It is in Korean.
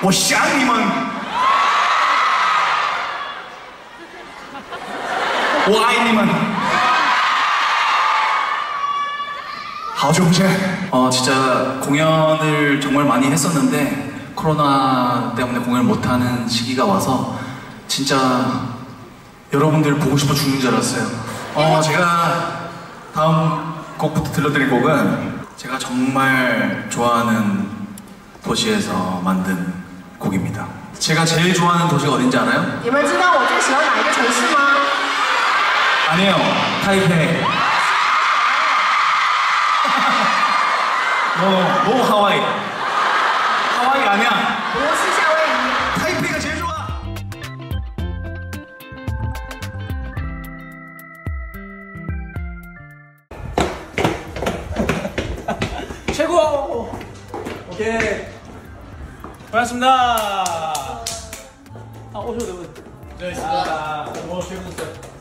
我想你们，我爱你们。 好久不见. 진짜 공연을 정말 많이 했었는데 코로나 때문에 공연을 못하는 시기가 와서 진짜 여러분들 보고 싶어 죽는 줄 알았어요. 제가 다음 곡부터 들려드릴 곡은 제가 정말 좋아하는 도시에서 만든 곡입니다. 제가 제일 좋아하는 도시가 어딘지 알아요? 你们知道我最喜欢哪一个城市吗？ 아니에요. 타이페이. 너 하와이. 하와이 아니야. 不是夏威夷。 타이페이가 제일 좋아. 최고. 오케이. 고맙습니다. 오셔도 되고. 네, 있습니다. 뭐, 재밌었어요.